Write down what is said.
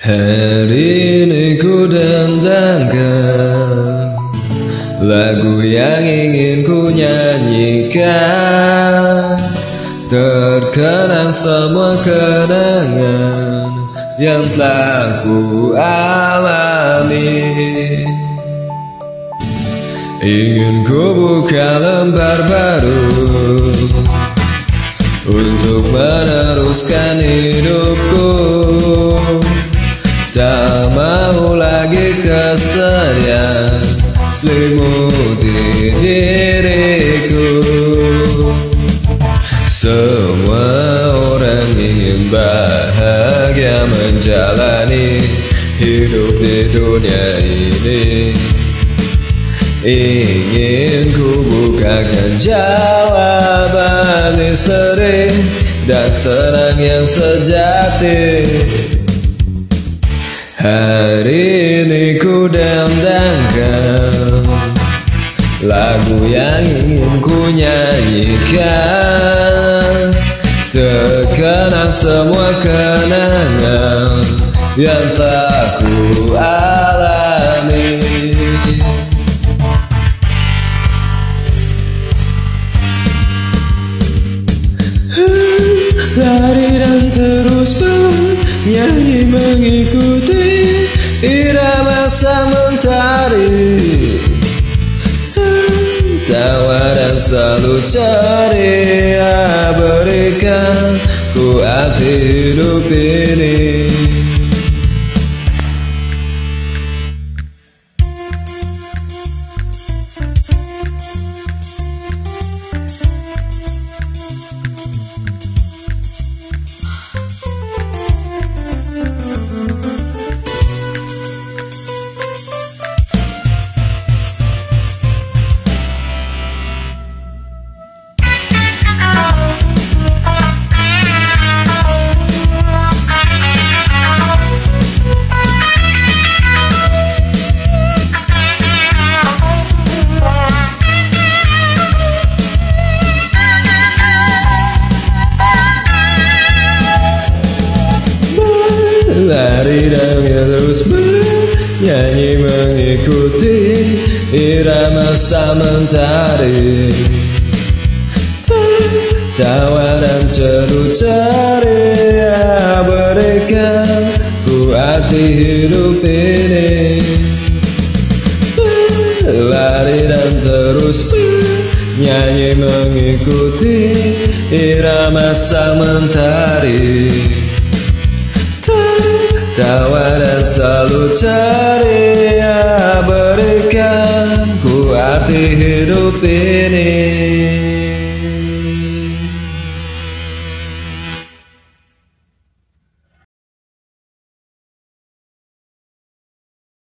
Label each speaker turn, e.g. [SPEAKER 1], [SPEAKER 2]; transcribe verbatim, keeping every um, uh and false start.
[SPEAKER 1] Hari ini ku dendangkan lagu yang ingin ku nyanyikan, terkenang semua kenangan yang telah ku alami. Ingin ku buka lembar baru untuk meneruskan hidupku. Tak mau lagi kesedihan selimuti diriku. Semua orang ingin bahagia menjalani hidup di dunia ini. Ingin ku bukakan jawaban misteri dan senang yang sejati. Hari ini ku dendangkan lagu yang ingin ku nyanyikan, terkenang semua kenangan yang tak ku alami. Lari dan terus bernyanyi mengikuti irama sang mentari, tertawa dan selalu ceria, berikan ku arti hidup ini. Lari dan terus bernyanyi mengikuti irama sang mentari, tertawa dan ceru ceria, berikan ku arti hidup ini. Lari dan terus bernyanyi mengikuti irama sang mentari, tawa dan selalu ceria, berikan ku arti hidup ini.